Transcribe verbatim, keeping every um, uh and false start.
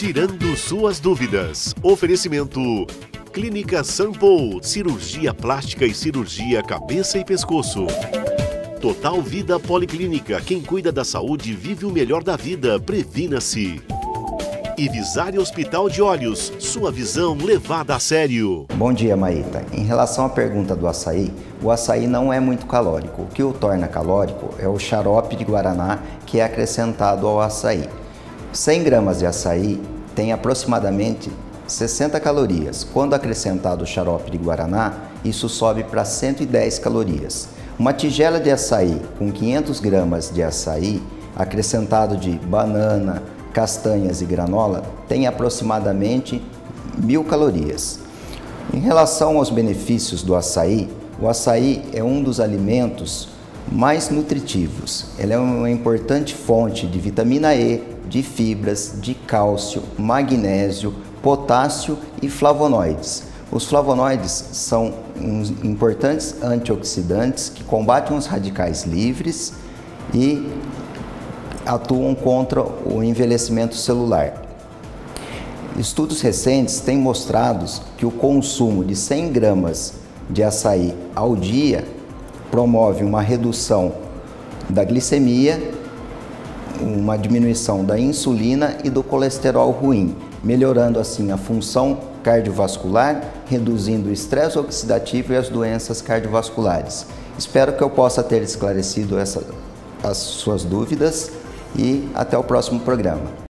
Tirando suas dúvidas. Oferecimento Clínica Sample, cirurgia plástica e cirurgia cabeça e pescoço. Total Vida Policlínica, quem cuida da saúde vive o melhor da vida, previna-se. E Visare Hospital de Olhos, sua visão levada a sério. Bom dia, Maíta. Em relação à pergunta do açaí, o açaí não é muito calórico. O que o torna calórico é o xarope de guaraná que é acrescentado ao açaí. cem gramas de açaí tem aproximadamente sessenta calorias. Quando acrescentado o xarope de guaraná, isso sobe para cento e dez calorias. Uma tigela de açaí com quinhentas gramas de açaí, acrescentado de banana, castanhas e granola, tem aproximadamente mil calorias. Em relação aos benefícios do açaí, o açaí é um dos alimentos mais nutritivos. Ele é uma importante fonte de vitamina E, de fibras, de cálcio, magnésio, potássio e flavonoides. Os flavonoides são uns importantes antioxidantes que combatem os radicais livres e atuam contra o envelhecimento celular. Estudos recentes têm mostrado que o consumo de cem gramas de açaí ao dia promove uma redução da glicemia, uma diminuição da insulina e do colesterol ruim, melhorando assim a função cardiovascular, reduzindo o estresse oxidativo e as doenças cardiovasculares. Espero que eu possa ter esclarecido essa, as suas dúvidas e até o próximo programa.